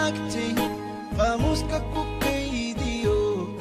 bugaagtay qaamuuska ku kaydiyo.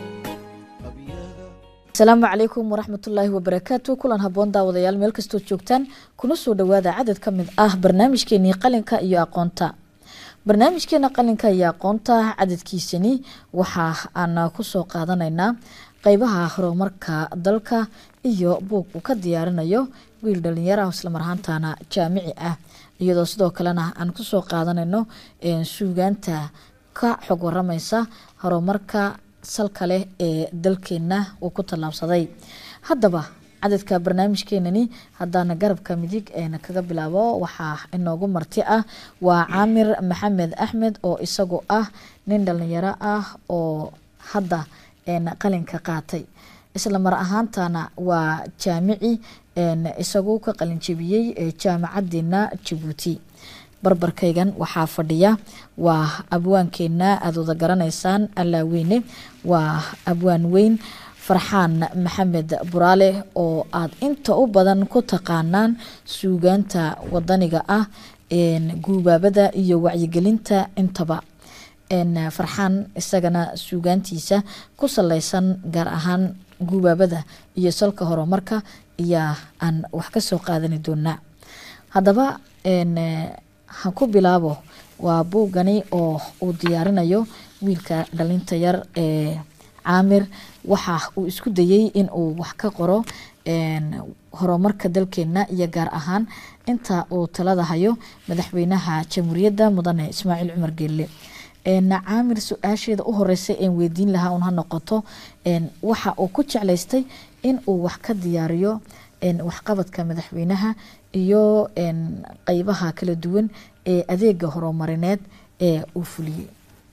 asalaamu calaykum waraxmatullaahi wabarakaatu. kulan haboon daawadayaal meel kastoo joogtaan kuna soo dhawaada cadad ka mid ah barnaamijkeenii qalinka iyo aqoonta. barnaamijkeena qalinka iyo aqoonta cadadkiisani waxa aan kusoo qaadanaynaa qaybaha horumarka dalka iyo buug uu ka diyaarinayo wiil dhalinyaro ah isla marhaantana jaamici ah, iyadoo sidoo kalena aan kusoo qaadanayno suugaanta ka xog waramaysa horumarka salka leh ee dalkeena uu ku tallaabsaday. haddaba cadadka barnaamijkeenani haddaana garabka midig kaga bilaabo waxaa inoogu marti ah waa caamir maxamed axmed oo isagu ah nin dhalinyaro ah oo hadda qalinka qaatay, isla mar ahaantana waa jaamici isagu ka qalin jebiyey jaamacadeena Jabuuti. barbarkaygan waxaa fadhiya waa abwaankeena aad wada garanaysaan allaaweyne, waa abwaan weyn Farxaan Maxamed Buraale oo aad inta u badan ku taqaanaan suugaanta wadaniga ah, guubaabada iyo wacyigelinta intaba. Farxaan isagana suugaantiisa ku saleysan gaar ahaan guubaabada iyo salka horumarka ayaa aan wax ka soo qaadani doonaa. haddaba ha ku bilaabo waa buugani oo uu diyaarinayo wiilka dhalinta yar Caamir. waxa uu isku dayay in uu wax ka qoro horumarka dalkeena iyo gaar ahaan inta uu talada hayo madaxweynaha jamhuuriyadda mudane Ismaaciil Cumar Geelle. Caamir su-aasheeda u horeysay een weydiin lahaa un ha noqoto waxa uu ku jeclaystay in uu wax ka diyaariyo waxqabadka madaxweynaha iyo qaybaha kala duwan ee adeega horumarineed ee uu fuliyay.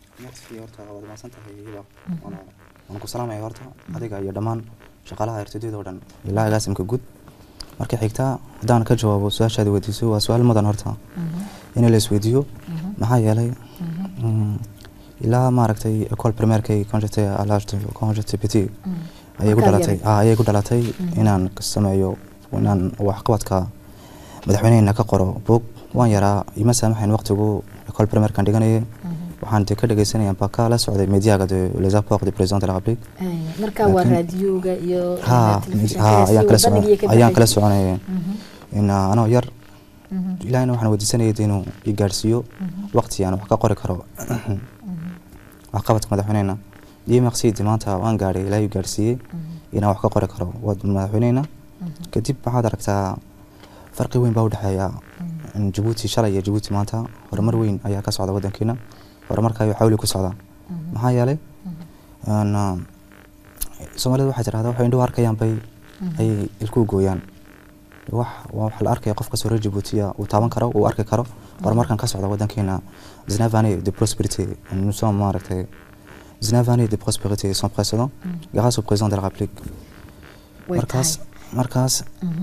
waan ku salaamay horta adiga iyo dhamaan shaqaalaha RTD oo dhan ilaa agaasimka guud. markii xigta hadaan ka jawaabo su'aashaada weydiiso waa su'aal mudan horta in la isweydiiyo maxaa yeelay ilaa maaragtay école primaire kay quand j'étais petit ayay ku dhalatay inaan sameeyo inaan waxqabadka madaxweynaha ka qoro book. waan yaraa ima saamaxayn waqtigu école primaire kan dhiganayay, waxaan ka dhageysanayay baka la socday mediaga de les apports du président de la République. marka waa raadiyoga iyo ayaan kala soconay in anoo yar ilaahna waxaan weydiisanayay inuu i gaarsiiyo waqti aan wax ka qori karo waxqabadka madaxweynaha. merci maanta waan gaaray ilaahay gaarsiiyay inaan wax ka qori karo madaxweynaha. kadib waxaad aragtaa farqi weyn baa u dhaxeeya Jabuuti shalay iyo Jabuuti maanta. horumar weyn ayaa ka socda wadankeena, horumarka ayuu xawli ku socdaa. maxaa yeelay Soomaalidu waxay tiraahdaa waxay indho arkayaan bay ay ilku gooyaan. wax la arkay qofka soo Jabuuti uu taaban karo uu arki karo horumarkan ka socda wadankeena. 19 années de prospérité, nous sommes maaragtay 19 années de prospérité sans précédent grâce au président de la République. markaas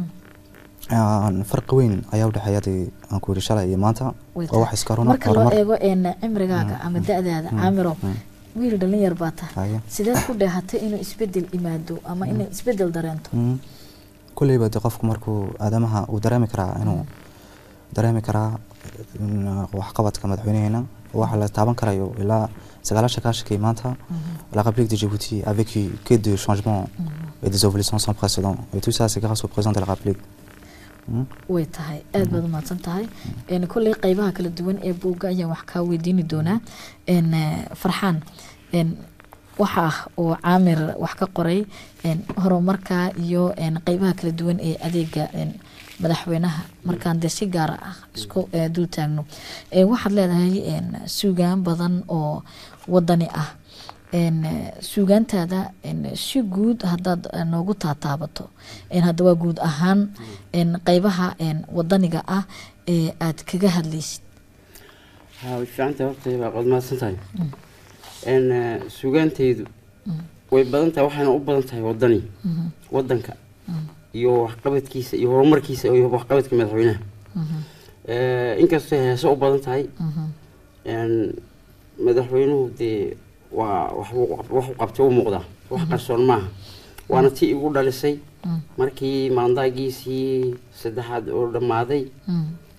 farq weyn ayaa u dhaxeeyay aan ku rishalay iyo maanta oo wax iska runa marka loo eego cimrigaaga ama da'daada Caamiro wiil dhalinyar baa tahay, sidee ku dheehatay inuu isbedel imaado ama inuu isbedel dareento? kuleyba qofku markuu aadamaha uu dareemi karaa waxqabadka madaxweynaha waxa la taaban karayo ilaa 9 maanta. la République de Djibouti a vécu que de changements et des évolutions sans précédent, et tout ça c'est grâce au président de la République. way tahay aad baad u mahadsan tahay. kulay qaybaha kala duwan ee buugga ayaan wax ka weydiini doonaa. Farxaan waxa uu Caamir wax ka qoray horumarka iyo qaybaha kala duwan ee adeega madaxweynaha. markaan de si gaar ah isku dul taagno waxaad leedahay suugaan badan oo wadani ah. suugaantaada si guud haddaad noogu taataabato hadda waa guud ahaan qaybaha wadaniga ah ee aad kaga hadlaysid. way fiicanta horta waa qod maasantahay. suugaantaydu way badan tahay, waxayna u badan tahay wadani wadanka iyo waxqabadkiisa iyo horumarkiisa iyo waxqabadka madaxweynaha. inkastoo heeso u badan tahay madaxweynuhu dee wax u qabtay u muuqda, wax qarsoon maaha. waana tii igu dhalisay markii maandaagiisii saddexaad oo dhammaaday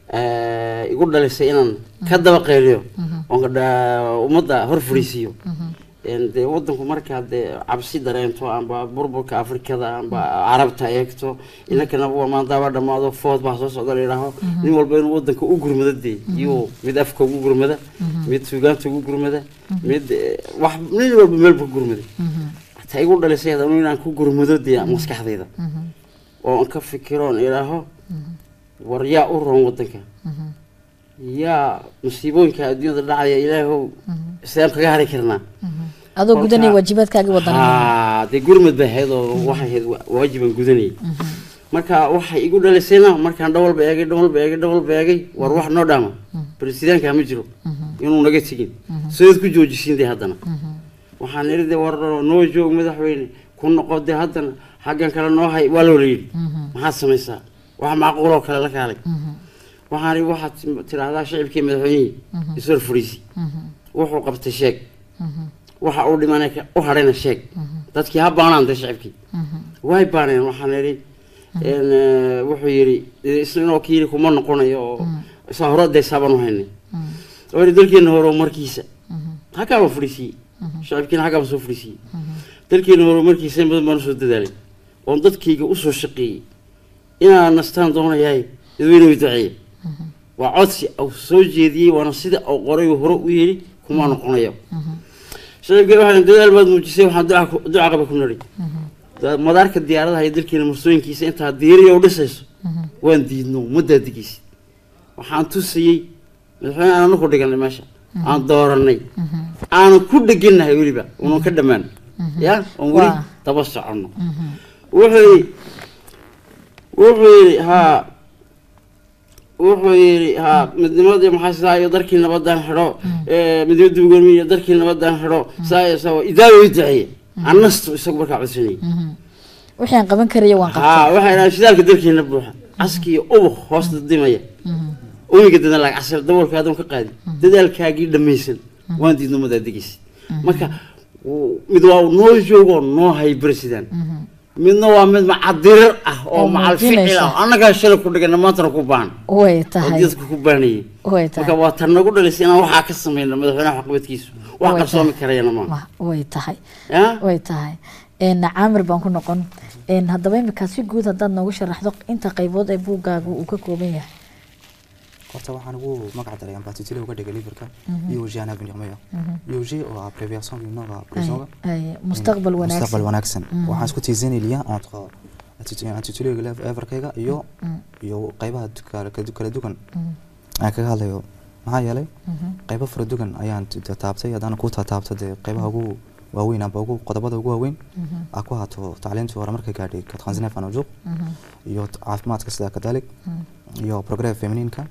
igu dhalisay inaan ka daba qayliyo oon ummadda hor fariisiyo dee wadanku markaa dee cabsi dareento amba burburka afrikada amba carabta eegto inankana maandaaba dhammaado food baa soo socda la yidhaaho nin walba inuu wadanka u gurmado dee iyo mid afka ugu gurmada mid suugaanta ugu gurmada mid wax nin walba meel buu gurmada hataa igu dhalisay hadanu inaan ku gurmado dee maskaxdayda oo aan ka fikiro oon idhaaho war yaa u roon wadanka yaa musiibooyinka adduunyada dhacaya ilaahow sidaan kaga hari karnaa adoo gudanay waajibaadkaaga wadana dee gurmad bay ahayd oo waxay ahayd waajiban gudanayay marka waxay igu dhalisayna markaan dhawalba eegay war wax noo dhaama baresidaanka ma jiro inuu naga tegin sidaad ku joojisiin dee haddana waxaan iri dee war noo joog madaxweyne ku noqo dee haddana xaggan kale noo hay waa loola yidhi maxaad samaysaa wax macquuloo kale la kaalay waxaan waxaad tiraahdaa shicibkii madaxweynihii isor fariisi wuxuu qabtay sheeg waxa uu dhimanay u hadhayna sheeg dadkii ha baanaan dee shicibkii way baaneen waxaan idhi wuxuu yidhi isna inoo ka yidhi kuma noqonayo oo isaa hore daysaabaan u haynay oo yidhi dalkeena hore markiisa hakaaba fadhiisiyey shicibkiina hakaaba soo fadhiisiyey dalkeena hore markiisa in badan baan usoo dadaalay oon dadkayga usoo shaqeeyey inaan nastaan doonayaay dadweyne way duceeye waa codsi uu soo jeediyey waana sida uu qoray hore u yidhi kuma noqonayo shicibkii waxaan dadaal baad muujisay waxaan duca qaba ku nari madaarka diyaaradaha iyo dalkeena marsooyinkiisa intaa diiriya u dhisayso waan diidno muddaa digaysa waxaan tusayey madaxweyne aan anaku dhiganay meesha aan dooranay aanan ku dheganahay weliba unan ka dhammaan ya oon weli daba soconno wuxuu yidhi midnimadii maxaa sidaa iyo darkii nabadaan xidho midnimada gurmi iyo darkii nabadaan xidho saa iyo saa idaawa u duceeye annastu isagu markaa codsanayay waxaan qaban karaya waan qabtay waxaan shidaalka dalkeena buuxa caski iyo ubuq hoosta dimaya umiga dadna laga casir daboolka adoon ka qaadi dadaalkaagii dhammaysan waan diidno madaa digaysa marka mid waa noo joogo noo hay president midna waa mid macadirir ah oo macal ficil ah annagaa shalay ku dhigana maantana ku baan way tahay dadku ku baanayay marka waa tan nagu dhalisay inaan waxaa ka samayno madaxweynaha waxqabadkiisa wax qarsoomi karayana ma way tahay caamir baan ku noqon haddaba imika si guud haddaad noogu sharaxdo inta qaybood ee buuggaagu uu ka kooban yahay horta waxaan ugu magac daray ambassador uga dhigay liverka iyo jana benyamin iyo jee oo prévention du nova prison mustaqbal wanaagsan waxaan isku tiisanay liya entre intitulé everkayga iyo qaybaha kala duwan aan kaga hadlayo maxaa yeelay qaybo fara duwan ayaan taabtay haddana ku taabtay qaybaha ugu waaweyn amba ugu qodobada ugu waaweyn aa ku haato tacliintii hore markay gaadhay katqansinay fanajuuq iyo caafimaadka sida kadalik iyo progrès fémininka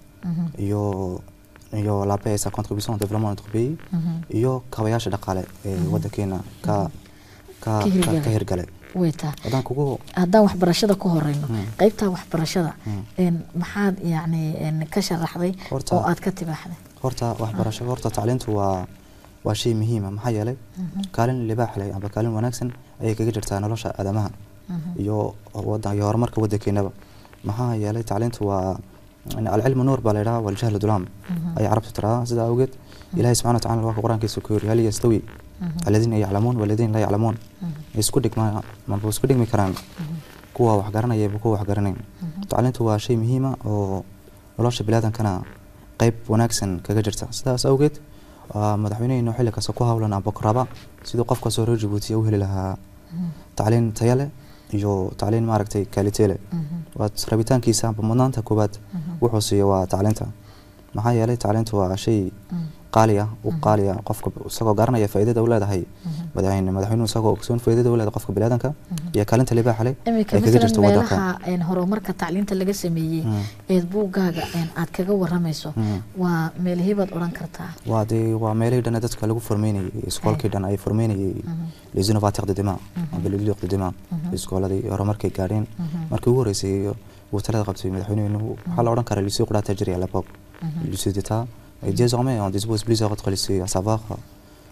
iyo la paix et sa contribution au développement de notre pays iyo kabayaasha dhaqaale ee wadankeena ka hirgalay haddaan waxbarashada ku horeyno qaybtaa waxbarashada maxaad yani ka sharaxday oo aad ka tibaaxday horta tacliintu waa shay muhiim ah maxaa yeelay kaalin libaax leh amba kaalin wanaagsan ayay kaga jirtaa nolosha aadamaha iyo horumarka wadankeenaba maxaa yeelay tacliintu waa العلم نور بالله والجهل ظلام أي عرفت ترى زاد أوجد إلهي سبحانه وتعالى في القرآن كيسكور هل يستوي الذين يعلمون والذين لا يعلمون يسكودك ما بسكودك مكران قوة وحجرنا يبقوا وحجرنين تعلمت هو شيء مهم ولاش بلادنا كنا قيب وناكسن كجرتا زاد أوجد مدحونين إنه حلك سقوها ولا نبقى ربع سيدو قف كسر جبوتي أوهل لها تعلم تياله iyo tacliin maaragtay kaaliteele waa rabitaankiisa bamanaanta koobaad wuxuu siiyo waa tacliinta maxaa yeelay tacliintu waa shay qaali ah qofka isagoo garanaya faa'iidada uu leedahay madaxweynuhu isagoo ogsoon faa'iidada uu leedahay qofka bini'aadanka iyo kaalinta libaaxa leh ee kaga jirta wadanka horumarka tacliinta laga sameeyey ee buuggaaga aad kaga waramayso waa meelihii baad oran kartaa waa meelihii dhan dadka lagu formeynayay iskoolkii dhan ay formeynayay les innovateurs de demain amba les leaders de demain iskooladii horumarkay gaadheen markii ugu horeysay uu talada qabtay madaxweynuhu waxaa la odhan karaa lycée quraata jiri à l'époque lycée d'état et désormais on dispose plusieurs autres lycées à savoir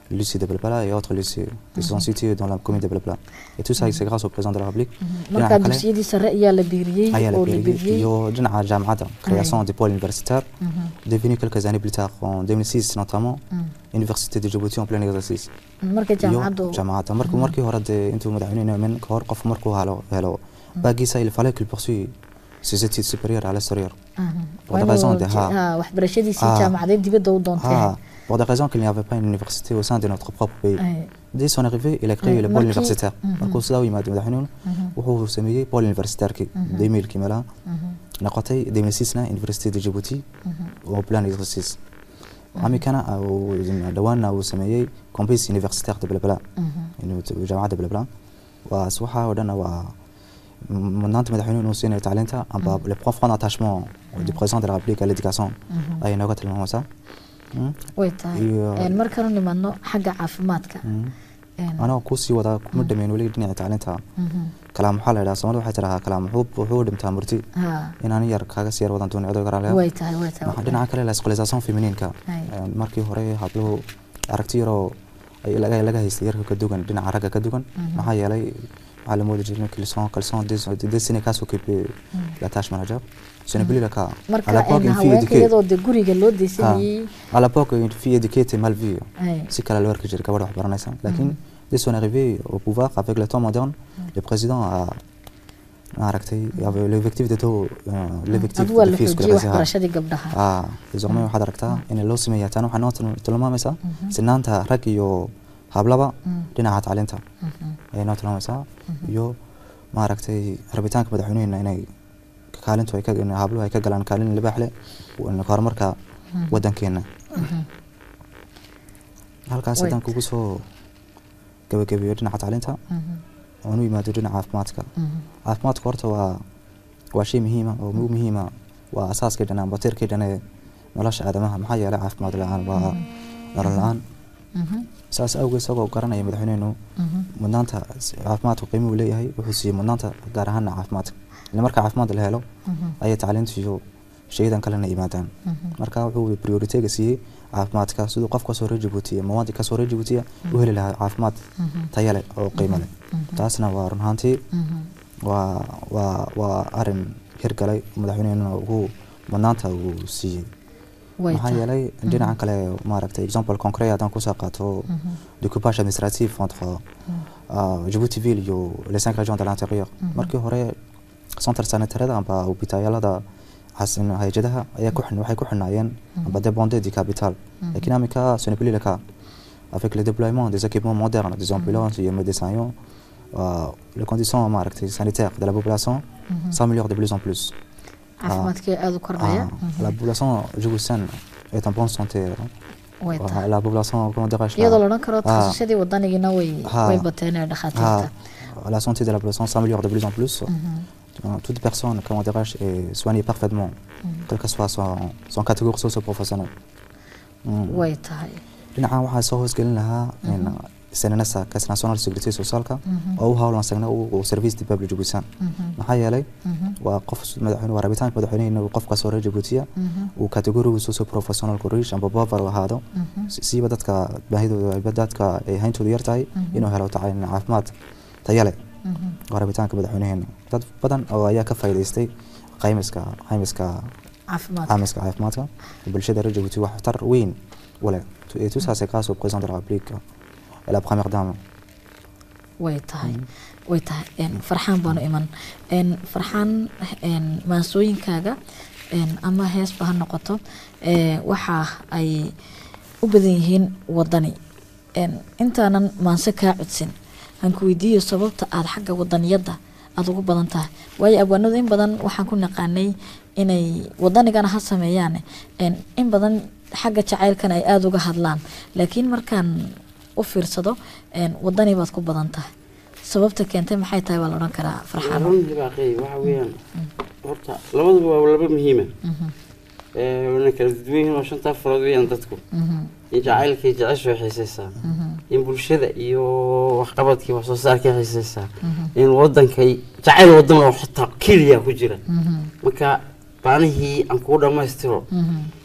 le lycée de Blabla et autres lycées qui sont situés dans la commune de Blabla. Et tout ça, c'est grâce au président de la République. marka dugsiyadii sare ayaa la biiriyay oo la biiriyay iyo dhinaca jaamacadda création des pôles universitaires devenu quelques années plus tard en 2006 notamment université de Djibouti en plein exercice. marka jaamacadda markii hore intuu madaxweynaha min ka hor qof markuu helo baagiisa il fallait qu'il poursuive ses études supérieures à l'extérieur. Pour des raisons de waxbarashadiisii jaamacadeed dibadda u doontay. Pour des raisons qu'il n'y avait pas une université au sein de notre propre pays. Dès son arrivée, il a créé le pôle universitaire. markuu sidaa u yimaado madaxweynuhu wuxuu sameeyey pôle universitaire-kii 2000 kii meelaha noqotay 2006na université de Djibouti au plein exercice. amikana dhawaanna uu sameeyey campus universitaire de Blabla jaamacadda Blabla waxa oo dhan waa mudnaanta madaxweynuhu inuu siinayo tacliinta amba le profond attachement du président de la République à l'éducation ay nooga tilmaamaysaa way tahay markaan nimaadno xagga caafimaadka anoo ku sii wada kuma dhameyn weli dhinaca tacliinta kalaam waxaa la yidhaha Soomaalidu waxay tirahaa kalaam wuxuu dhimtaa murti inaan yar kaaga sii yar wadan doono adoo garan way tahay dhinaca kale la scolarisation féminine-ka markii hore habluhu aragti yaroo laga haystay yarka ka dugan dhinaca ragga ka dugan maxaa yeelay على مود جيرنا كلسون دي سنة كاسو كيبي لا تاش مانجر سنة بلي لك على بوك في اديكيتو دي غوريغا لو ديسيني على بوك في اديكيتي مال في سي كلا الورك جير كبر برنايسان لكن dès son arrivée au pouvoir avec le temps moderne le président a arrêté il y avait l'objectif de de fils désormais waxaad aragtaa in loo sameeyo tan waxaan noo tilmaamaysaa sinaanta rag iyo hablaba dhinaca tacliinta ay noo tilmaamaysaa iyo maaragtay rabitaanka madaxweynaha inay kaalintu ay ka habluhu ay ka galaan kaalin libaax leh horumarka wadankeena halkaas haddaan kugu soo gabagabeeyo dhinaca tacliinta oonu yimaado dhinaca caafimaadka caafimaadka horta waa shay muhiima oo muhiima waa asaaska dhanaan batirkii dhan ee nolosha aadamaha maxaa yeelay caafimaad la-aan waa nolol la-aan saas awgeed isagoo garanaya madaxweynuhu mudnaanta caafimaadku qiimo uu leeyahay wuxuu siiyey mudnaanta gaar ahaan caafimaadka ilaa marka caafimaad la helo ayay tacliintu iyo shaydan kalena yimaadaan marka wuxuu priority-ga siiyey caafimaadka sidoo qof ka soo Djibouti mawaadi ka soo Djibouti u heli lahaa caafimaad tayo leh oo qiimo leh taasna waa run ahaantii waa arrin hirgalay madaxweynuhu ugu mudnaanta uu siiyey maxaa yeelay dhinaca kale maaragtay example concret haddaan kusoo qaato découpage administratif entre Djibouti-Ville iyo les 5 régions de l'intérieur markii hore centre sanitaire amba hôpitalada hay'adaha ayaa waxay ku xinaayeen amba dépendait du capital lakin amika ce n'est plus le cas avec le déploiement des équipements modernes des ambulances et médecins les conditions maaragtay sanitaires de la population s'améliorent de plus en plus la population djiboutienne est en bonne santé la population comment dirais-je iyadoo la karo taasashadii wadanigeena way bateen dhakhaatiirta la santé de la population s'améliore de plus en plus toute personne comment dirais-je est soignée parfaitement quelle que soit son catégorie socio-professionnelle way tahay dhinaca waxaa soo hoosgelin lahaa سننسا كاس ناسيونال سيكوريتي سوسيالكا او هاولان سغنا او سيرفيس دي بابل جوبوتيان maxaa yeelay waa qof madaxweyne waa rabitaanka madaxweynaha inuu qof ka soo Djibouti uu category socio professional courage amba babar ahaado siiba dadka baahidooda dadka ay hayntooda yartahay inuu helo tacliin caafimaad tayo leh waa rabitaanka madaxweynaha dad badan oo ayaa ka faa'iideystay qaymiska caafimaadka bulshada Djibouti wax tar weyn wala tout ça c'est grâce au président de la République la première dame way tahay farxaan baanu iman farxaan maasooyinkaaga ama heesba ha noqoto waxa ay u badan yihiin wadani intaanan maanse kaa codsin aan ku weydiiyo sababta aad xagga wadaniyada aad ugu badan tahay waayo abwaanadu in badan waxaan ku naqaanay inay wadanigana ha sameeyaan in badan xagga jacaylkan ay aad uga hadlaan laakiin markaan u fiirsado wadani baad ku badan tahay sababta keentay maxay tahay wala oran karaa farxaan baaqay waxa weeyaan horta labaduba waa laba muhiim wana kala duwan oo shanta farood weeyaan dadku in jacaylkii jecesho xiisaysaa in bulshada iyo wax qabadkii wax soo saarkii xiisaysaa in wadankay jacayl wadan oo xitaa kaliya ku jira marka baanihii aan ku dhamaystiro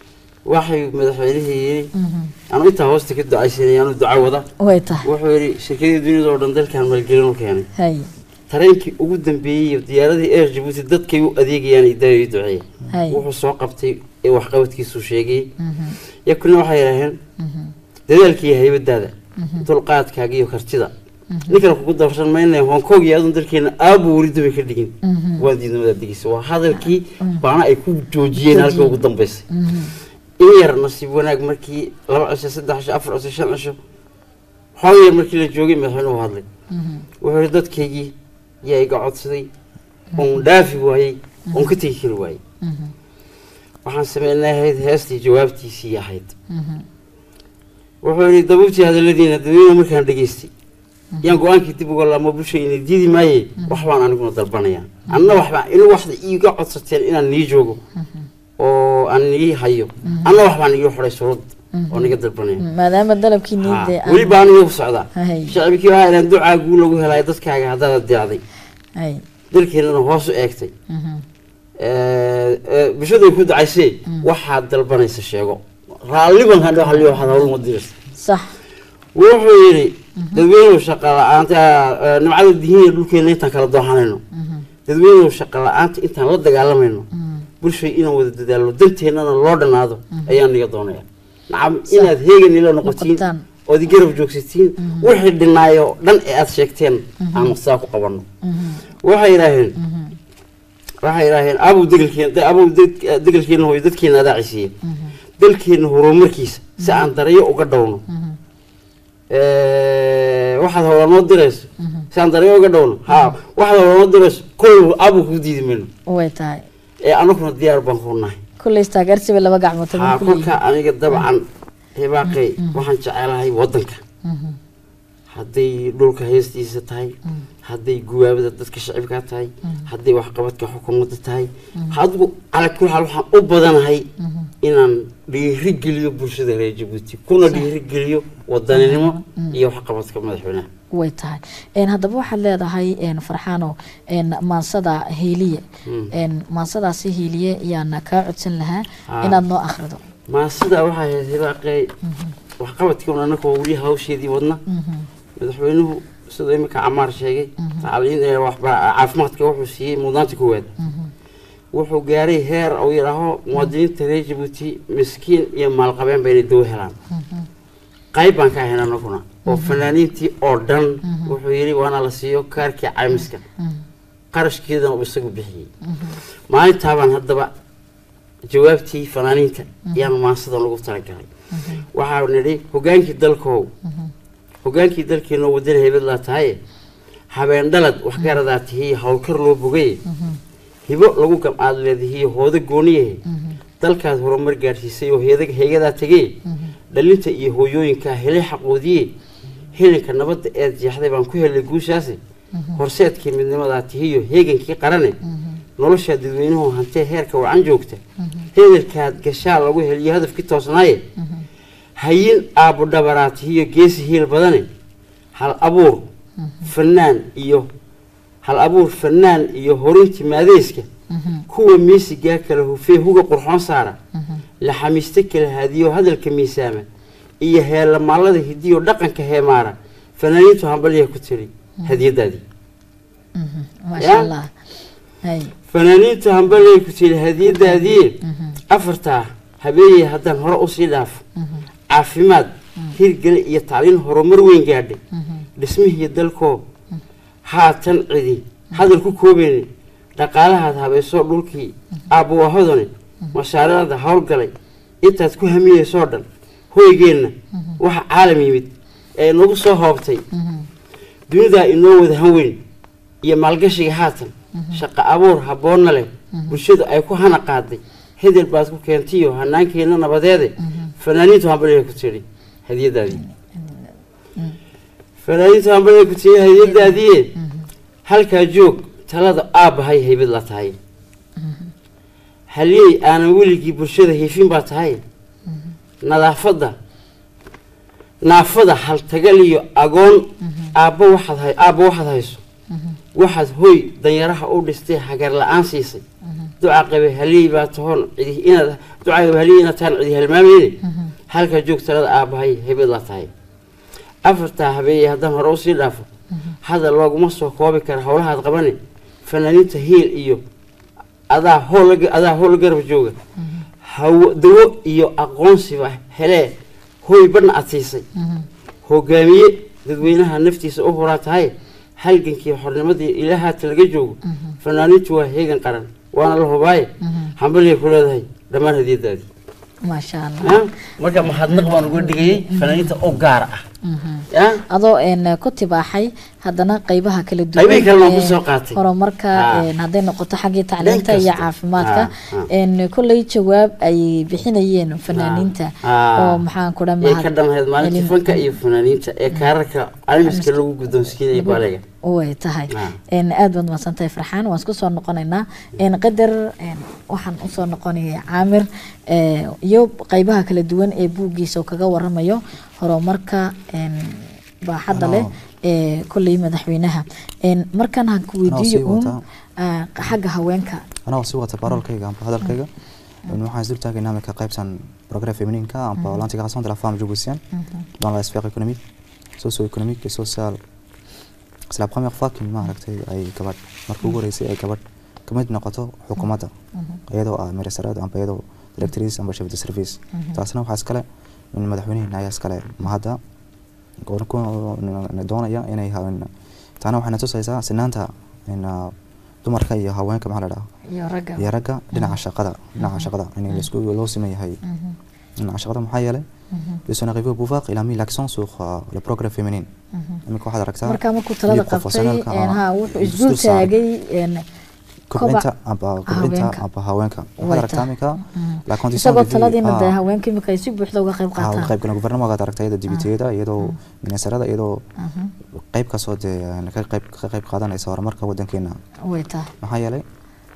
waxay madaxweynihii yiri aan inta hoosta ka ducaysanay aanu duca wada way tahay wuxuu yiri shirkadii dunida oo dhan dalkan maalgelin u keenay hay tareenkii ugu dambeeyay diyaaradii Air Djibouti dadkay u adeegayaan idaayo duceeyay wuxuu soo qabtay ee wax qabadkiisu sheegay yakuna waxay yiraahdeen dadaalkii haybadaada dulqaadkaaga iyo kartida ninkan ku darsan meelay Hong Kong iyo adan dalkeena aab warido ka dhigin waa diidmada digis waa hadalkii baana ay ku joojiyeen halka ugu dambeysay yar nasiib wanaag markii 2 cisho 3 cisho 4 cisho 5 cisho hooyo markii la joogay madaxweynuhu hadlay wuxuu dadkeygii yaa iga codsaday oo dhaafi waayay oo ka tagi kari waayay waxaan sameeyay heestii jawaabtiisii ahayd wuxuu yiri dabuubtii hadaladiina dadweynaha markaan dhageystay yaan go'aankii dib uga laamo bulshada diidi maayay wax baan anigu dalbanaya anna waxba inuu waxda iiga codsateen inaan nii joogo oo aan nii hayo anna wax baan iiga xoray surud oo niga dalbanaya maadaama dalabkii niiday wali baan iiga socdaa shacabkii waxa ay ducaa guul lagu helay dadkaaga hadda diyaacday ay dalkeena hoos u eegtay bulshada ku ducaysay waxa dalbanaysa sheego raaliban hadda hal iyo hada u diris صح wuxuu yiri dadweynuhu shaqo la'aanta nimcada diinta dhulkeena inta kala dooxanayno dadweynuhu shaqo la'aanta inta la dagaalamayno bulshada inaan wada dadaalo danteena loo dhanaado ayaan niga doonaya nacam inaad heegan ila noqotiin oo di garab joogsatiin wixii dhinaayo dhan ee aad sheegteen aan maqsaa ku qabano waxay yiraahdeen abu degalkeena hooyo dadkeena adaacisiye dalkeena horumarkiisa si aan darayo uga dhawno waxaad hawla noo dirayso si aan darayo uga dhawno ha waxaad hawla noo dirayso kullu abu ku diidmayno way tahay anaguna diyaar baan ku nahay kullu istaagarsiba laba gacmood taban kullu ka aniga dabcan hebaaqay waxaan jecelahay wadanka hadday dhulka heestiisa tahay hadday guwaabada dadka shacabka tahay hadday wax qabadka xukuumadda tahay hadgu ala kullu hal waxaan u badanahay inaan dhiiri geliyo bulshada reer Djibouti kuna dhiiri geliyo wadaninimo iyo wax qabadka madaxweynaha way tahay haddaba waxaad leedahay farxaano maansada heeliye maansadaasi heeliye yaana kaa codsan lahaa inaad noo akhrido maansada waxay hebaaqay wax qabadkii anaka wali hawsheedii wadna madaxweynuhu sidoo imika Amaar sheegay tacliin ee wax caafimaadka wuxuu siiyay mudaanti koowaad wuxuu gaaray heer oo yiraaho muwaadiniinta reer Djibouti miskiin iyo maal qabeen bay doo helaan qayb baan ka helnaa anaguna oo fanaaniintii oo dhan wuxuu yiri waana la siiyo kaarkii caymiska qarashkeeda oo isagu bixiyay maalinta baan haddaba jawaabtii fanaaniinta yaan maansada lagu talagalay waxa uu nidhi hogaankii dalkeena wadada heebad la tahay habeen dhalad wax garadaatay hawlkar loo bogay hibo lagu gamcaad leedahay hooda gooniye dalkaas horumar gaarsiisay oo heegada tagay dhalinta iyo hooyooyinka helay xaqoodii helinka nabadda ee jeexday baan ku helay guushaasi horseedkii midnimada tihiyo heegankii qarane nolosha dadweynuhu hantee heerka wacan joogta heelkaad gashaa lagu heliyo hadafkii toosnaaye hayin aabo dhabaraatiyo geesi heel badane hal abuur fanaan iyo horintii maadeyska kuwa miisiga kala hufee huga qurxoon saara la xamiiste kala hadiyo hadalka miisaama iyo heela maalada hidiyo dhaqanka heemaara fanaaniintu hambaliya ku tiri hadiyadaadii masha Allah fanaaniintu hambaliya ku tiri hadiyadaadii afarta habeeyay haddaan hore u sii dhaaf caafimaad hirgal iyo tacliin horumar weyn gaadhay dhismihii dalkoo haatan cidi hadal ku koobeen dhaqaalaha habeeso dhulkii aabo wahodone mashaariicda hawlgalay intaad ku hamiyeyso dhan hoygeena waxa caalam yimid ee nagu soo hoobtay dunida inoo wada hanweyn iyo maalgashiga haatan shaqo abuur haboonna leh bulshada ay ku hana qaaday hedel baad ku keentiyo hanaankeena nabadeede fanaaniintu hambaliya ku tiri hadiyadaadii fanaaniintu hambaliya ku tiri hadiyadaadii halkaa joog talada aabahay haybad la tahay haliyey aanan weligii bulshada heefin baa tahay naafada haltagal iyo agoon aabbo waxaad hayso waxaad hoy danyaraha u dhistay hagar la'aan siisay duca qabe halii baa toon cidi inaad duca qabe halii inaad taan cidi halmaameen halka joogtada aabahay hebada tahay afarta habeen hadan hore u sii dhaafo hada looguma soo koobi kara hawlaha qabanay fanaaniinta heel iyo adaa hool garab jooga dawo iyo aqoonsiba hele hooy badna adsiisay hogaamiye dadweynaha naftiisa u horaa tahay halgankii xornimadii ilaaha talaga joogo fanaaniintu waa heegan qaran waana la hubaaye hambaliye ku leedahay dhammaan hadiyadaadii ما شاء الله marka mahadnaq baan ugu dhigay fanaaniinta oo gaar ah adoo ku tibaaxay haddana qaybaha kala duwan qaybaha kala ku soo qaatay horumarka haday noqoto xagga tacliinta iyo caafimaadka kulay jawaab ay bixinayeen fanaaniinta oo maxaan ku dhamahay ka dhamayd maalintii fanka iyo fanaaniinta ee kaararka caalamiska lagu guddoonsiiyay baaleega way tahay aad baad maasantay farxaan waan isku soo noqonaynaa qadar waxaan u soo noqonayaa Caamir iyo qaybaha kala duwan ee buugiisa oo kaga waramayo horumarka baaxadda leh kulay madaxweynaha markan aan ku weydiiyo xagga haweenka أنا أصيب تبارك كيجا أم بهذا الكيجا إنه حازل تاجي نعمل كقيبسان بروجرام فيمينين كا أم بالانتيغاسيون de la femme djiboutienne dans la sphère économique, socio-économique et sociale. C'est la première fois qu'une marque أي كبر مركوب رئيسي أي كبر كمية نقطة حكومتها أيضا مدرسات أم بيضا دكتوريس أم بشوف السيرفيس تاسنا وحاسكلا من مدحونين نايا سكلا ما هذا كون ندونا يا إنه هاون تانا وحنا توصل سنانتها إن dumarka iyo haweenka maxaa la dhahaa iyo ragga dhinaca shaqada in la isku loo sameeyahay dhinaca shaqada maxaa yeelay ils ont arrivé au pouvoir il a mis l'accent sur le progrès féminin imika waxaad aragtaa marka markuu talada qabtay wuxuu isdul taagay kobcinta amba haweenka waxaad aragtaa imika la condition de taladina de haweenka imika ay si buuxda uga qayb qaataan qayb kana gouvernement ka aragtay dibiteeda iyadoo ministarada iyadoo qayb ka soo ka qayb qaadanaysa horumarka wadankeena wayta maxaa yeelay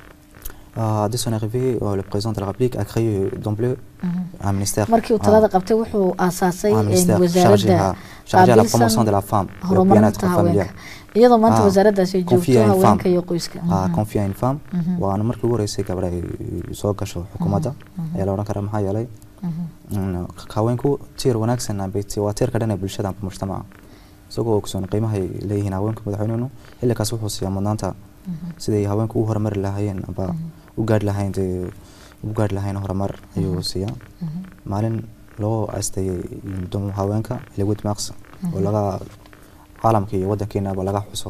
dès son arrivée le président de la République a créé d'emblée un ministère markii uu talada qabtay wuxuu aasaasay wasaaradda chargée à la promotion de la femme et au bien-être familial iyadoo maanta wasaaraddaas ay joogto haweenka iyo qoyska confier une femme waana markii ugu horeysay gabadha ay soo gasho xukuumadda ayaa la oran karaa maxaa yeelay haweenku tiir wanaagsan waa tiirka dhan ee bulshada amba mujtamaca isagoo ogsoon qiimaha ay leeyihiin haweenka madaxweynuhu xilligaas wuxuu siiyaa mudnaanta sidii haweenku u horumari lahaayeen amba u gaadhi lahayn horumar ayuu siiyaa maalin loo aastayay haweenka liquid max oo laga caalamka iyo wadankeena laga xuso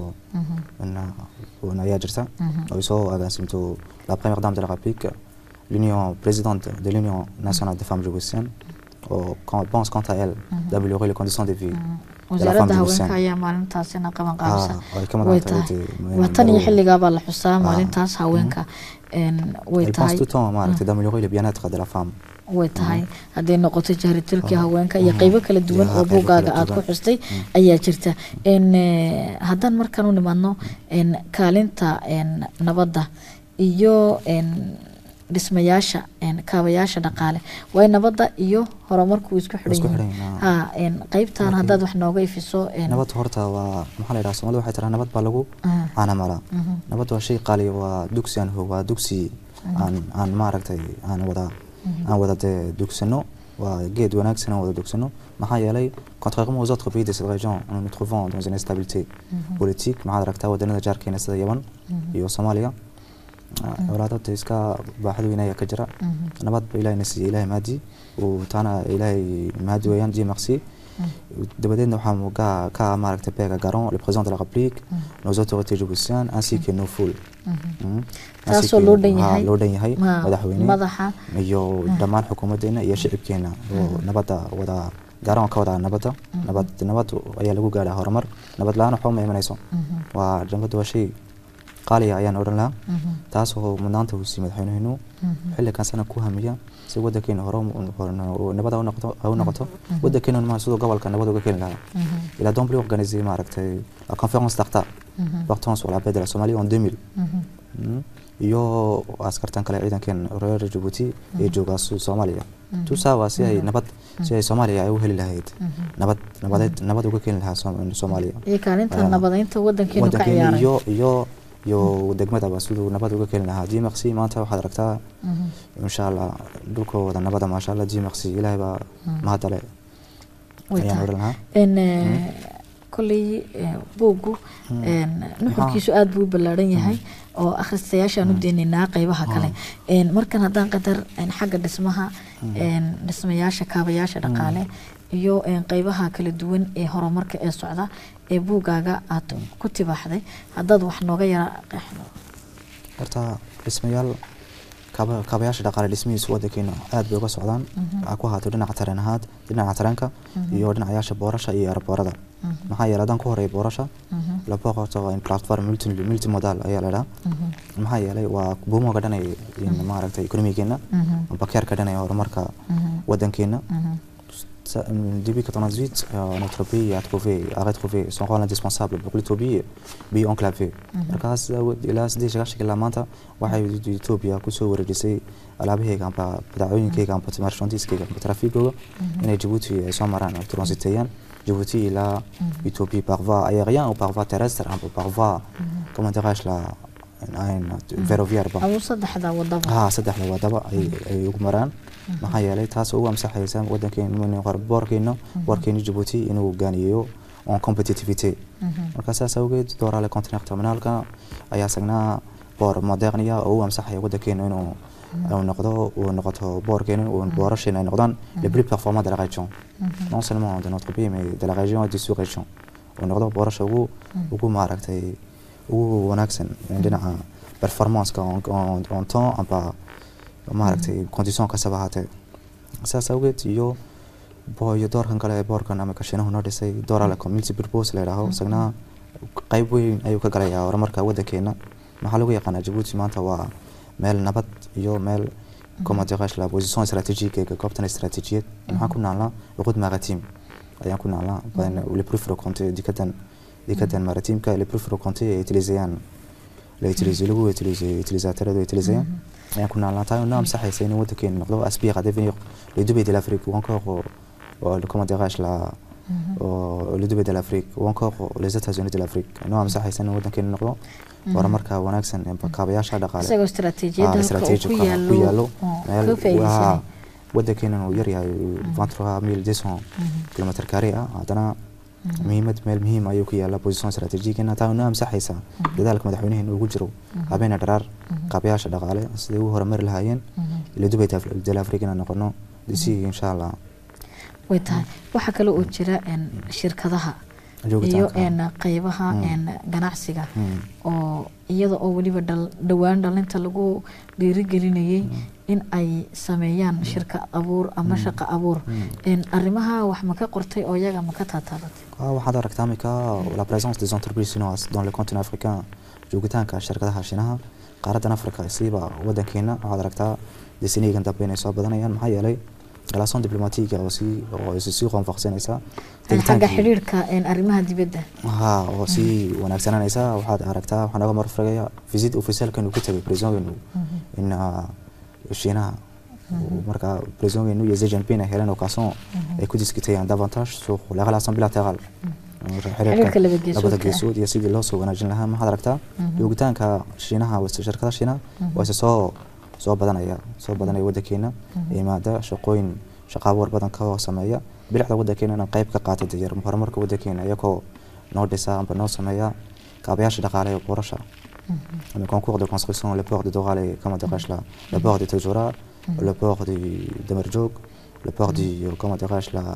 ayaa jirta oo soo agaasimto la première dame de la République l'union présidente de l'Union nationale des femmes djiboutiennes pense quant à elle d'améliorer les conditions de vie wasaaradda haweenka ayaa maalintaasina qaban qaabisa way tan iyo xilligaa baa la xusaa maalintaas haweenka way tahay tout temps maaragtay d'améliorer le bien-être de la femme way tahay haday noqoto jahritilkii haweenka iyo qaybo kala duwan oo buugaaga aad ku xustay ayaa jirta haddaan markaan u nimaadno kaalinta nabadda iyo dhismayaasha kaabayaasha dhaqaale way nabadda iyo horumarku isku xidhan yihiin qaybtan haddaad wax nooga ifiso nabad horta waa maxaa la yidhaha Soomaalidu waxay tiraa nabad baa lagu caanamala nabad waa shay qaali waa dugsi waa dugsi aan maaragtay aan wada dugsano waa geed wanaagsan aan wada dugsano maxaa yeelay contrairement aux autres pays de cette région nous nous trouvons dans une instabilité politique maxaad aragtaa wadanada jaarkeena sida Yemen iyo Soomaaliya walaadada iska baaxad weyn ayaa ka jira nabad ba ilaahay nasiiyay ilaahay maadi oo taana ilaahay maadi weeyaan Dieu merci dabadeedna waxaa ka maaragtay beega garon le président de la République nos autorités djiboutiennes ainsi que nos foules taasoo loo dhan yahay madaxweyne iyo dhammaan xukuumadeena iyo shacabkeena oo nabadda wada garoon ka wada nabad ayaa lagu gaadhaa horumar nabad la'aan waxba ma imanayso waa nabad waa shay qaaliya ayaan odhan lahaa taasoo mudnaanta uu siiyey madaxweynuhu xilligan sana ku hamiya si wadankeena nabada u noqoto wadankeena ma sidoo gobolka nabad uga keeni lahaa il a donc organisé maaragtay la conférence d'Arta portant sur la paix de la Somalie en 2000 iyo askartan kale ciidankan reer Djibouti ee jooga Soomaaliya tout ça waa si ay Soomaaliya ay u heli lahayd nabad uga keeni lahaa Soomaaliya iyo kaalinta nabadeynta wadankeena ka ciyaaray iyo iyo degmadaba siduu nabad uga keeni lahaa Dimaxi maanta waxaad aragtaa insha Allah dhulkooda nabada maasha Allah Dimaxi ilaahay baa mahadale ayaan oran lahaa kulli buugu nuxurkiisu aad buu ballaaran yahay oo akhristayaashaan u deenaynaa qaybaha kale markan haddaan qadar xagga dhismaha dhismayaasha kaabayaasha dhaqaale iyo qaybaha kala duwan ee horumarka ee socda ee buugaaga aad ku tibaaxday haddaad wax nooga yara qeexdo horta dhismayaal kaabayaasha dhaqaale dhismihiisu wadankeena aad bay uga socdaan waxaa ku haato dhinaca tareenahaad dhinaca tareenka iyo dhinacayaasha boorasha iyo airboorada maxaa yeelay haddaan ku horeeyo boorasha la booqato in platform multimodal ayaa la dhahaa maxaa yeelay waa buumoga dhanay maaragtay ekonomigeena bakeerka dhanay horumarka wadankeena depuis 98 notre pays a retrouvé son rôle indispensable pour l'Éthiopie pays enclavé markaas ilaa 18 ilaa maanta waxay Ethiopia ku soo wareejisay alaabaheega amba badacooyinkeyga amba marchandiskeyga amba trafikooga inay Djibouti ay soo maraan ay transiteeyaan Djibouti ilaa Ethiopie par voie aérienne ou par voie terrestre amba par voie comment dirais-je la ferroviaire ba saddexda wadaba ay ugu maraan maxaa yeelay taas oo amsaxaysa wadankeena warkeena Djibouti inuu gaaniyo on competitivité marka saas awgeed doorale container terminalka ayaa sagnaa boor modernia oo amsaxaya wadankeena inuu noqdo boorkeena oo boorashina noqdaan les plus performants de la région non seulement de notre pays mais de la région et de sous-région oo noqdo boorasha ugu maaragtay ugu wanaagsan dhinaca performance-ka on temps amba maaragtay condition ka sabahatay saas awgeed iyo doorkan kale boorkan ama kashinaha noo dhisay doorale community purpose la yiraahdo sagnaa qayb weyn ayuu ka galayaa horumarka wadankeena maxaa lagu yaqaanaa Djibouti maanta waa meel nabad iyo meel comment dirais-je la position stratégique ee goobtan istaraatiijiyad maxaa ku naalnaa luqad maritime ayaan ku naalnaa le plus fréquenté dikadan maritime le plus fréquenté est utilisateur ayaan ku naalnaa tahay naam saxaysa in wadankeena noqdo aspire à devenir le Dubaï de l'Afrique ou encore comment dirais-je la le Dubaï de l'Afrique ou encore les États-Unis de l'Afrique naam saxaysa in wadankeena noqdo horumarka wanaagsan ee kaabayaasha dhaqaale isagoo istaraatiijiyada ku yaalo meel wadankeena uu yar yahay 23200 kilometer carré haddana meel muhiim ayuu ku yaala position strategic in taa naam saxaysa dadaalka madaxweynaha ugu jiro habeena dharaar kaabayaasha dhaqaale sidii uu horumar lahaayeen ila Dubai de l'Afrique inaan noqono disi insha Allah way tahay waxa kale oo jira shirkadaha iyo qaybaha ganacsiga oo iyada oo waliba dhawaan dhalinta lagu dhiirigelinayay in ay sameeyaan shirka abuur ama shaqo abuur arrimaha wax ma ka qortay oo iyaga ma ka taataabatay waxaad aragtaa marka la présence des entreprises chinoises dans le continent africain joogitaanka shirkadaha Shiinaha qaaradan Afrika siiba wadankeena waxaad aragtaa disinigan dambe inay soo badanayaan maxaa yeelay relations diplomatiques oo si renforcénaysa xagga xiriirka arrimaha dibadda oo si wanaagsananaysa waxaad aragtaa waxaan uga marfragaya visit official-kan uu ku tagay president in Shiinaha marka president iyo Xi Jinping ay heleen occasion ay ku discuteeyaan davantage sur la relation bilatérale xiriirka labada geesood iyo sidii loo soo wanaajin lahaa maxaad aragtaa joogitaanka Shiinaha wasta shirkadaha Shiinaha waa soo badanaya wadankeena imaada shaqooyin shaqaaboor badan ka sameeya bilixda wadankeena inaan qayb ka qaato diyar horumarka wadankeena iyagoo noo dhisa amba noo sameeya kaabayaasha dhaqaale ee boorasha ama concours de construction le port de Doral et comment dirais-je là le port de Tadjoura le port de Damerjog le port du comment dirais-je là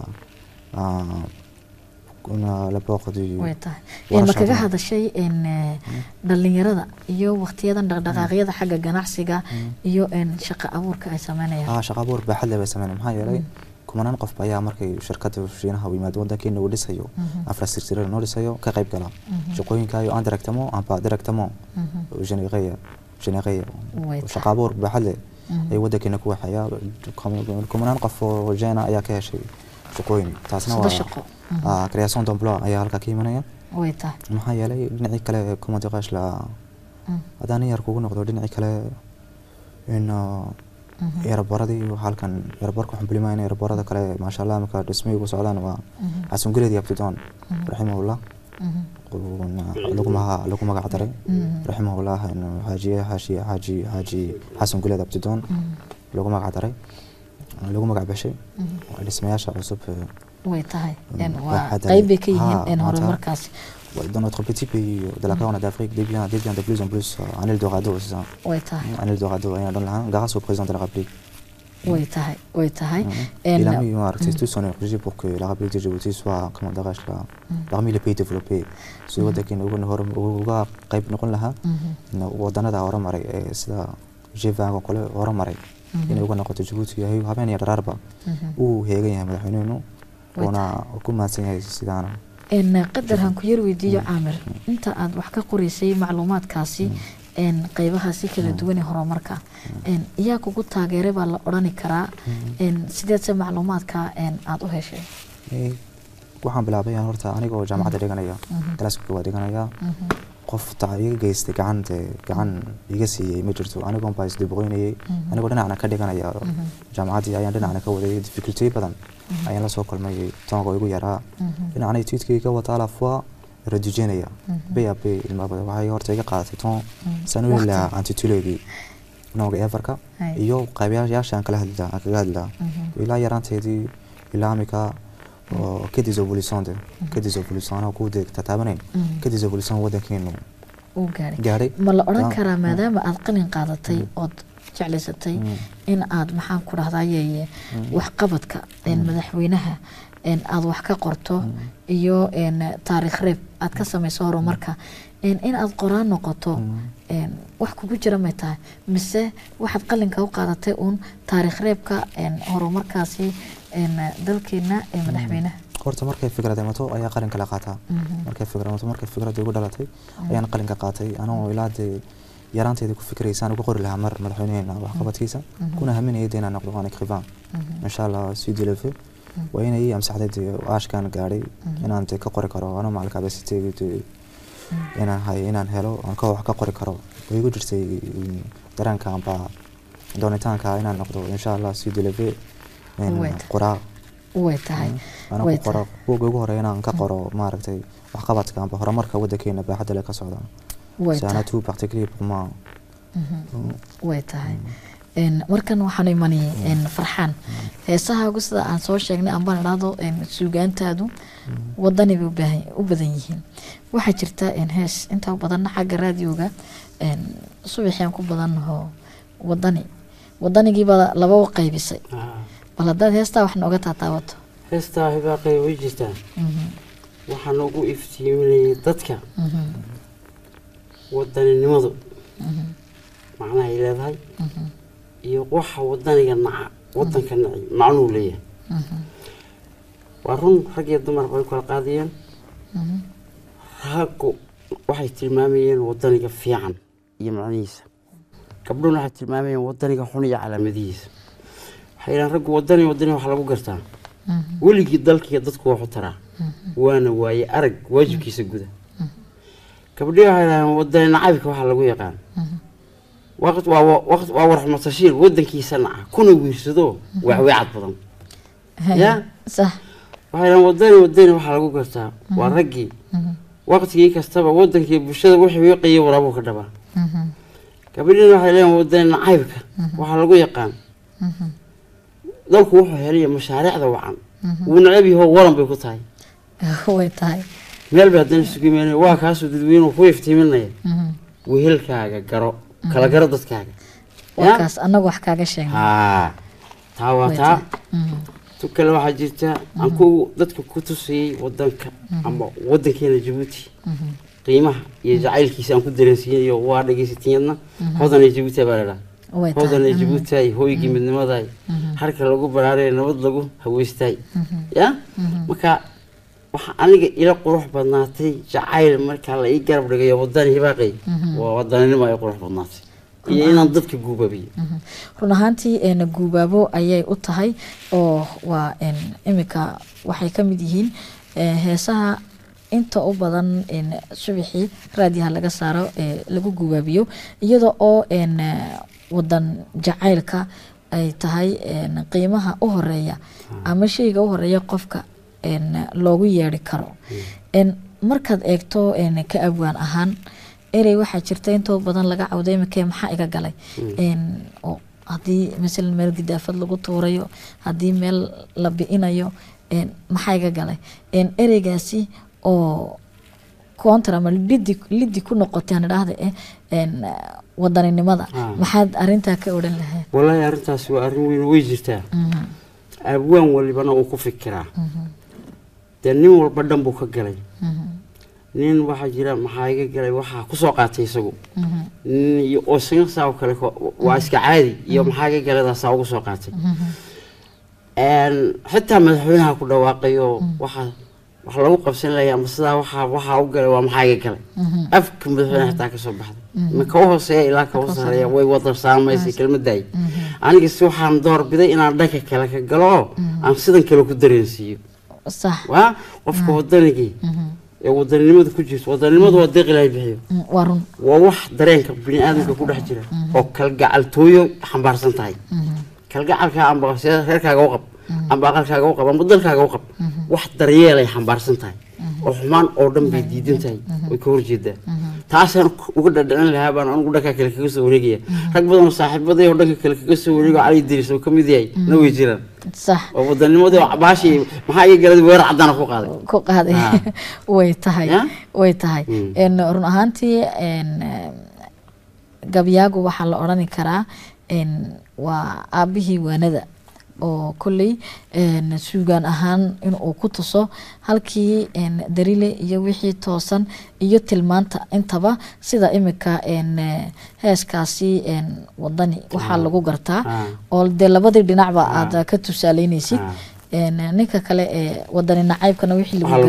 la port du ma kaga hadashay dhalinyarada iyo waqtiyadan dhaqdhaqaaqyada xagga ganacsiga iyo shaqo abuurka ay sameynayaan shaqo abuur baaxad leh bay sameeyaan maxaa yeelay kumanaan qof ayaa markay shirkada Shiinaha u yimaado wadankeena uu dhisayo infrastructure noo dhisayo ka qayb gala shaqooyinka iyo directement amba directement générer shaqo abuur baaxad leh ay wadankeena ku waxaya kumanaan qof oo jeena ayaa ka heshay shaqooyin taasna waa création d'emploi ayaa halka ka imanaya way tahay maxaa yeelay dhinacii kale comment dirais-je la hadaan yar kugu noqdo dhinacii kale in airboradii halkan airborka waxaan bilimaynaa airborada kale maasha Allah marka dhismay ugu socdaan waa xasan guleed iyo abtidoon rahimahullah lagu magac daray raximahullah xaaji xasan guleed abdidoon lagu magac daray lagu magac bashay dhismayaasha cusub way tahay waa qayb bay ka yihiin horumarkaasi. Dans notre petit pays de la Corne d'Afrique devient de plus en plus un Eldorado, c'est ça. way tahay Un Eldorado, grâce au président de la République. way tahay Il a mis tout son énergie pour que la République de Djibouti soit, comment dirais-je là, parmi les pays développés. Si vous dites uga qayb noqon lahaa wadanada horumaray ee sida G20 oo kale horumaray inay uga noqoto Djibouti yahay habeen iyo dharaarba uu heegan yahay madaxweynuhu wana ku maadsan yahay sidaana qadarhan ku yar weydiiyo Caamir inta aad wax ka qoraysay macluumaadkaasi qaybahaasi kala duwan ee horumarka iyaa kugu taageeray baa la oran karaa sideed se macluumaadka aad u heshay waxaan bilaabay horta anigoo jaamacadda dhiganaya galaaska koowaad dhiganaya qof taageer geystay gacan iga siiyay ma jirto anigoon baa isdibqoynayay anigoo dhinacna ka dhiganaya jaamacaddii ayaan dhinacna ka waday difficulty badan ayaan la soo kulmay toonka igu yaraa dhinacna tweetkayga wataa la fois redigenaya BAP ilmaabada waxay horta iga qaadatay toon sanoila antituleedii nooga everka iyo qaybayaashaan kaga hadlaa ilaa yaraanteedii ilaa amika que des évolutions oo ku deegta taabanay que des évolutions wadankeenu oo gaaray ma la oran karaa maadaama aad qalin qaadatay oo jeclaysatay in aad maxaan ku dhahdayay wax qabadka madaxweynaha aad wax ka qorto iyo taariikh reeb aad ka samayso horumarka in aad qoraan noqoto wax kugu jira ma tahay mise waxaad qalinka u qaadatay uun taariikh reebka horumarkaasi dalkeena madaxweynaha horta markay fikrada mato ayaa qalinka la qaataa markay fikrada ugu dhalatay ayaan qalinka qaatay anoo ilaadee yaraanteeda ku fikraysaan ugu qori lahaa mar madaxweynaha wax qabadkiisa kuna haminayay inaan noqdo aan écrivain insha Allah si dilefe waa inay amsaxday aashkan gaaray inaan ka qori karo anoo macalka basiteeyo inaan helo aan ka wax ka qori karo way ugu jirtay daraanka amba doonitaanka inaan noqdo insha Allah si dilefe qoraa way tahay way qoro ugu horeeyna aan ka qoro maaragtay wax qabadka amba horumarka wadankeena baaxadda leh ka socda sana tout particulier pour moi way tahay markan waxaan imanay farxaan heesaha ugu sida aan soo sheegnay aan baan dhado suugaantaadu wadani u badan yihiin waxa jirta hees inta badan xagga raadiyoga subaxaan ku badanaho wadanigii baa laba qaybisay bal hadaad heestaa wax nooga taataawato heestaa hiba qayb jirta waxaan ugu iftiiminayay dadka wadaninimadu macnaha ay leedahay iyo waxa wadaniga wadanka macnuu leeyahay waa run rag iyo dumar bay kala qaadiyeen raggu waxay tilmaamayeen wadaniga fiican iyo macnihiisa gabdhuhuna waxay tilmaamayeen wadaniga xun iyo calaamadihiisa waxay yidhahan raggu wadani wax lagu gartaa weligii dalkiiyo dadku waxu taraa waana waaye arag waajibkiisa guda gabdhihi waxay yidhahdeen wadani nacaybka waxaa lagu yaqaan waqt waa warxmatashiin wadankiisa naca kuna wiirsado waxweecad badan ya صح waxay wadani waxa lagu gartaa waa ragii waqtigii kastaba wadankii bulshada wixii wiiqay waraabo ka dhaba gabadhina waxay leeyihiin wadani nacaybka waxa lagu yaqaan dalku wuxuu helay mashaariicda wacan uu nacab yahay waran bay ku tahay way tahay meel baa dan isugu meelay waa kaas dadweyne ku iftiiminaya wehelkaaga garo kala garo dadkaaga wakaas anagu wax kaaga sheegnay taawata tukale waxa jirta aan ku dadka ku tusay wadanka ama wadankeena Djibouti qiimaha iyo jacaylkiisa aan ku dareensiiyay iyo waa dhageysatiyadna hodan Djibouti baa la hodan Djibouti ay hooyigi midnimada harka lagu baraaray nabad lagu haweystay ya marka waxa aniga ila qurux badnaatay jacayl marka la ii garab dhigayo wadan hibaaqay waa wadanimo ay qurux badnaatay iyo inaan dadka guubabiyo run ahaantii guubaabo ayay u tahay oo waa imika waxay ka mid yihiin heesaha inta u badan subaxii raadiyaha laga saaro lagu guubaabiyo iyadoo oo wadan jacaylka ay tahay qiimaha u horeeya ama shayga u horeeya qofka loogu yeeri karo markaad eegto ka abwaan ahaan erey waxaa jirta intoo badan laga cawday imakee maxaa iga galay oo haddii masalan meel gidaafad lagu tuurayo haddii meel la bi'inayo maxaa iga galay ereygaasi oo kontra ama lidi ku noqotay aan idhaahda wadaninimada maxaad arintaa ka odhan lahayd wallaahi arrintaas waa arrin weyn way jirtaa abwaan walibana uu ku fikiraa dee nin walba dhan buu ka galay nin waxaa jira maxaa iga galay waxaa kusoo qaatay isagu oo isaga saa kale waa iska caadi iyo maxaa iga galadaasaa ugu soo qaatay xitaa madaxweynaha ku dhawaaqayo waxaa wax lagu qabsan lahaa ama sidaa waxaa u galay waa maxaa iga galay afka madaxweynaha xitaa ka soo baxday ma ka hooseeya ilaa ka hooseeya way wada saamaysay kelmadaay aniga si waxaan doorbiday inaan dhanka kale ka galo aan sidan kale ku dareensiiyo صح waa qofka wadanigii ee wadanimada ku jirto wadanimadu waa deeq ilaahay bixiyo warun waa wax dareenka bini'aadamka ku dhex jira oo kalgacaltooyo xambaarsan tahay kalgacalka amba reerkaaga u qab amba aqalkaaga u qab amba dalkaaga u qab wax daryeel ay xambaarsan tahay oo xumaan oo dhan bay diidan tahay way ka horjeedaa taasaan uga dhadhacan lahaa baan anigu dhanka kale kaga soo wareegaya rag badan oo saaxiibaday oo dhanka kale kaga soo wareego cali diris oo kamid yahay na way jiraan صح wadanimadu baashi maxaa iga galay weer cadana ku qaaday way tahay run ahaantii gabyaagu waxaa la odhan karaa waa aabihii waanada oo kulley suugaan ahaan inuu ku tuso halkii darile iyo wixii toosan iyo tilmaanta intaba sida imika heeskaasi wadani waxaa lagu gartaa oo dee labadii dhinacba aad ka tusaaleynaysid ninka kale ee wadani nacaybkana wixii lagu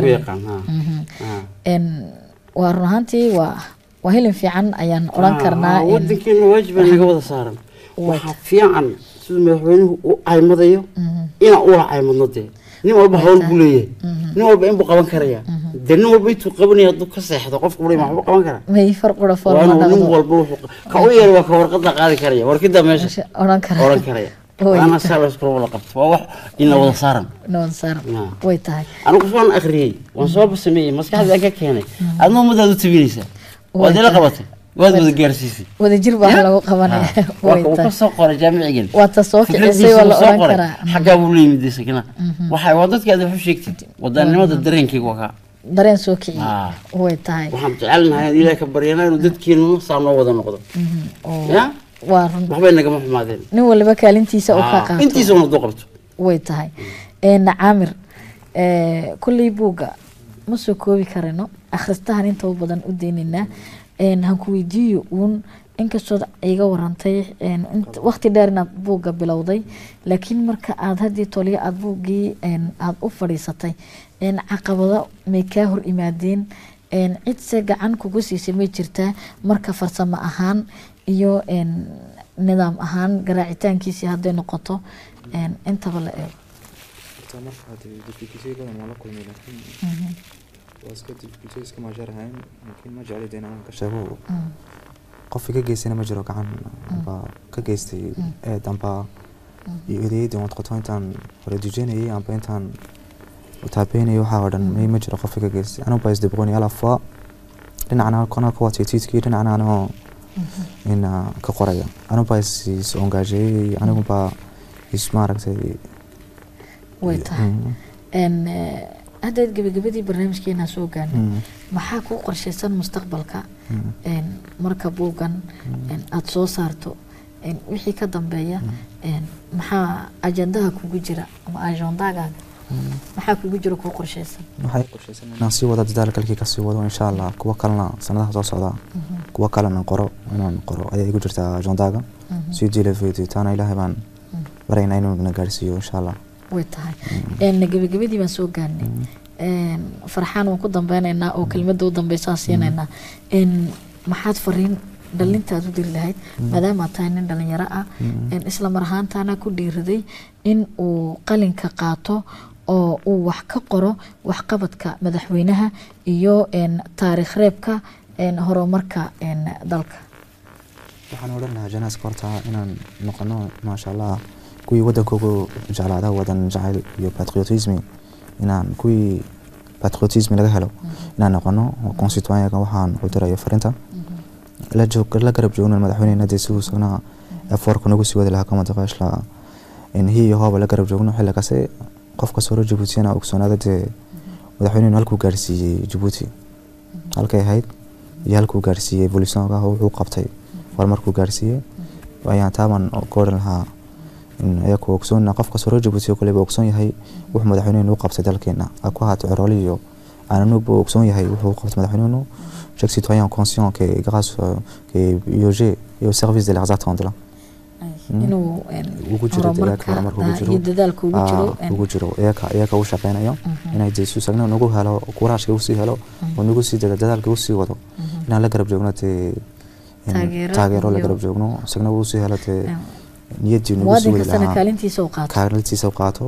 waa run ahaantii waa hilin fiican ayaan odhan karnaa wadankeena waajiba naga wada saaran waxaa fiican siduu madaxweynuhu u caymadayo inaan ula caymadno dee nin walba hawl buu leeyahay nin walba inbuu qaban karaya dee nin walba intuu qabanaya hadduu ka seexdo qofka buri maxbuu qaban karaa may farqura nin walba wuxuu ka u yar waa ka warqada qaadi karaya warkida meesha odhan karaya waana salas kula wada qabto waa wax ina wada saaran way tahay anigu waan akhriyay waan soo sameeyay maskaxda ka keenay adna umadaad u tabinaysaa waad ila qabatay waad wada gaarsiisay wada jir baa lagu qabanaya way tahay soo qoray jaamicigan waa tasoo kicisay wala oran karaa xagaa uu leeyimid sakina waxay wadadka aad wax sheegtid wadanimada dareenkayga waa dareen soo kiciy way tahay waxaan jecelnahay ilaahay ka baryana inuu dadkeenu saano wada noqdo ya waa run waxbay naga maxmaadeen nin waliba kaalintiisa oo ka qaato intiisa uu qabto way tahay caamir kulli buuga ma soo koobi karino akhristahan inta badan u deynina han ku weydiiyo uun inkastoo iga warantay waqti dheer inaad buugga bilowday laakiin marka aad haddii toliyo aad buuggii aad u fadhiisatay caqabado may kaa hor imaadeen cidse gacan kugu siisay may jirtaa marka farsamo ahaan iyo nidaam ahaan garaacitaankiisii hadday noqoto intaba la eego iska maajarahayn laakiin ma jeclid inaan ka sheego qof iga geystayna ma jiro gacan amba ka geystay eed amba iyo eedeydii oon qoto intaan hore dujeynayay amba intaan utaabeynayay waxaa oo dhan ma jiro qof iga geystay anigu baa isdibqooni alafa dhinacna kana kuwa tiitiiskii dhinacna anoo in ka qoraya anigu baa is ongaajeyey anigu baa is maaragtay way tahay haddaad gabagabadii barnaamijkeena soo gaarnay maxaa kuu qorshaysan mustaqbalka marka buuggan aada soo saarto wixii ka dambeeya maxaa ajandaha kugu jira ama ajandagaaga maxaa kugu jira kuu qorshaysan waxay qorshaysan inaan sii wada dadaalkalkii kasii wado insha allah kuwa kalena sanadaha soo socda kuwa kalena inaan qoro ayaa igu jirtaa ajandaga sii jiilafeedi taana ilaahay baan baraynaa inuu na gaarsiiyo insha allah way tahay gabagabadii baan soo gaarnay farxaan waan ku dambeynaynaa oo kelmadda u dambeysaan siinaynaa maxaad fariin dhalintaad u diri lahayd maadaama tahay nin dhalinyaro ah isla mar ahaantaana ku dhiiraday in uu qalinka qaato oo uu wax ka qoro waxqabadka madaxweynaha iyo taariikh reebka horumarka dalka waxaan odhan lahaa janaaska horta inaan noqono maasha allah kuwii wadankoogu jeclaada wadan jacayl iyo patriotismi inaan kuwii patriotisme laga helo inaan noqono constituentka waxaan u dirayo farinta la garab joogno madaxweynaha deesu isaguna afarka nagu sii wada lahaa kama taqaashla in hiyo hooba la garab joogno xilli kasta qofka soo Djibouti-na ogsoonaada madaxweynaha halkuu gaarsiiyay Djibouti halkay ahayd iyo halkuu gaarsiiyay evolution-ka wuxuu qabtay markuu gaarsiiyay ayaan taaban kooran lahaa in ayagu ogsoon qofka soo Djibouti kale ogsoon yahay wuxuu madaxweynaha u qabtay dalkeena ku haato ciroliyo aan ugu ogsoon yahay wuxuu qabtay madaxweynaha chaque citoyen conscient que grâce que IOG et au service de leurs attentes là inuu ugu jiro dadaalku ugu jiro eeka u shaqeynayo inay jeesu sagna nagu helo kuraashka u sii helo oo nagu sii dadaalka u sii wado inaan la garab joogno taageero la garab joogno sagna u sii helo niyadii nagu sii wada kaalintiisa u qaato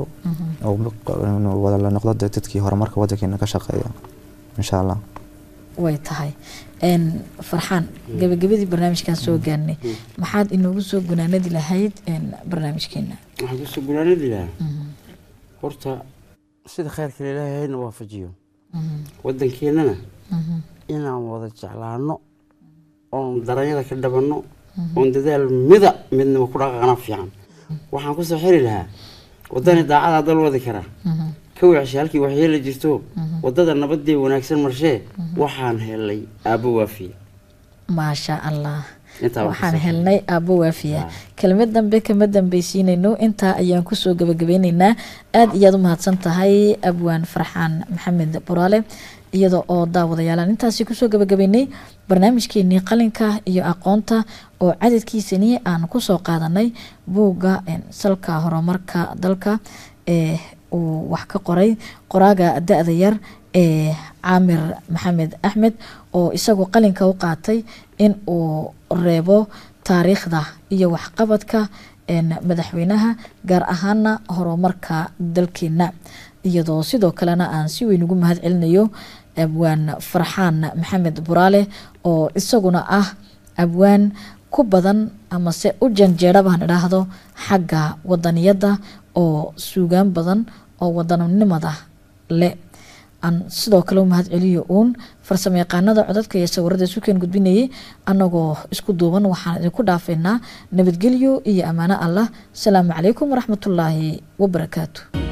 oo wada la noqdo dadkii horumarka wadankeena ka shaqeeya insha Allah way tahay farxaan gabagabadii barnaamijkan soo gaarnay maxaad inoogu soo gunaanadi lahayd barnaamijkeena waxaan ku soo gunaanadi lahaa horta sida khayrka Ilaahayna waafajiyo wadankeenana inaan wada jeclaano oo darajada ka dhabanno oo dadaal midnimo ku dhaqaaqna fiican waxaan ku soo xiri lahaa wadani daacada dal wadi kara كوعش هالكي وحيلة جرتو وضد النبضي وناكسر مرشة وحان هلي أبو وافي ما شاء الله وحان هلني أبو وافي كلمة دنبي كلمة دنبي سينينو انت أيام كسو قبقبينينا آد إيادو مهاتسانتا هاي أبوان فرحان محمد برالي iyada oo daawadayaal intaasi ku soo gabagabeynay barnaamijkeeni qalinka iyo aqoonta oo cadadkiisani aan ku soo qaadanay buuga salka horumarka dalka uu wax ka qoray qoraaga da'da yar Caamir Maxamed Axmed oo isagu qalinka u qaatay in uu reebo taariikhda iyo waxqabadka madaxweynaha gaar ahaan horumarka dalkeena iyadoo sidoo kalena aan si weyn ugu mahad celinayo abwaan Farxaan Maxamed Buraale oo isaguna ah abwaan ku badan ama se u janjeera baan idhaahdo xagga wadaniyada oo suugaan badan oo wadanimada le aan sidoo kale u mahad celiyo farsamayaqaanada codadka iyo sawirada suuqeen gudbinayay anagoo isku duuban waxaan idinku dhaafeynaa nabadgelyo iyo amaano Allah salaamu calaykum waraxmatullaahi wabarakaatuh